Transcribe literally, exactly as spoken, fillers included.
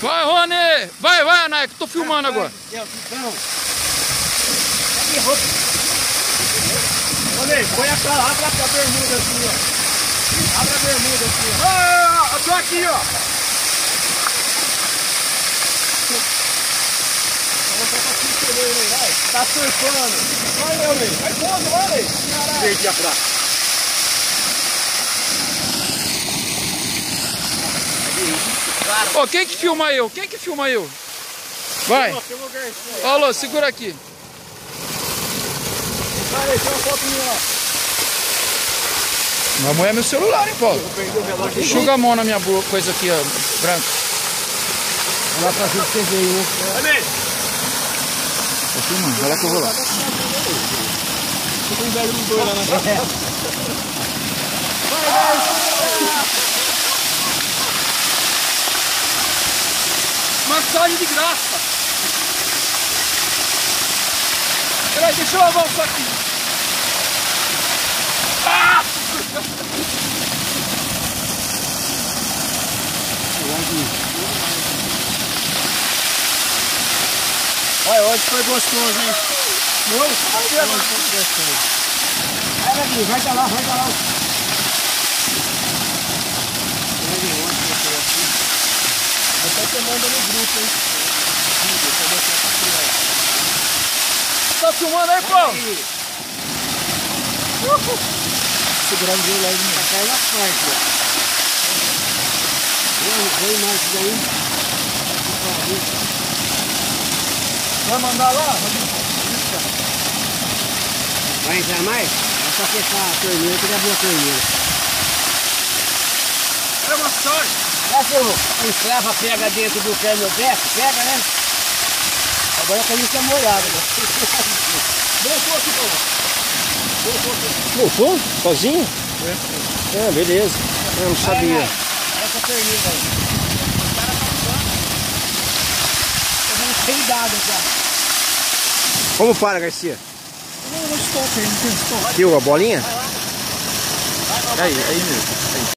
Vai, Rony! Vai, vai, Anai, que eu tô filmando agora. Rony, põe a cara, abre a bermuda assim, ó. Abre a bermuda assim, ó. Ah, eu tô aqui, ó. Tá surfando. Vai, meu Lei. Vai fundo, vai, Lei. Perdi a praça. Ô, quem que filma eu? Quem que filma eu? Vai. Ô, Alô, segura aqui. Vai, tira uma foto minha lá. Minha mulher é meu celular, hein, Paulo? Enxuga a mão na minha boca, coisa aqui, ó, branca. Vai lá pra gente que você veio, né? Vai, Tô filmando, vai lá que eu vou lá. Tem um velho dos dois lá, né? Vai, vai! Massagem de graça! Peraí, deixa eu avançar aqui. Ah! Olha, hoje foi gostoso, hein? Não, vai ver agora. Vai, vai, vai pra lá, vai pra lá. Até você manda no grupo, hein? Tá filmando aí, Paulo? Segurando o lado, né? Tá caindo as partes, ó. Vem mais daí. Vai mandar lá? Vai entrar mais? É só fechar a torneira que ele abriu a torneira. É uma sorte. Será que o estrava pega dentro do câmbio desce? Pega, né? Agora a camisa tá molhada, né? Voltou aqui, Paulo. Voltou aqui. Voltou? Sozinho? É. É, beleza. Eu não sabia. É, é. Essa torneira aí. O cara tá usando. Tá dando peidada já. Como para, Garcia? Não, não estoca aí, não tem estoque. Viu a bolinha? Vai lá. Vai lá. Aí, aí mesmo. Aí.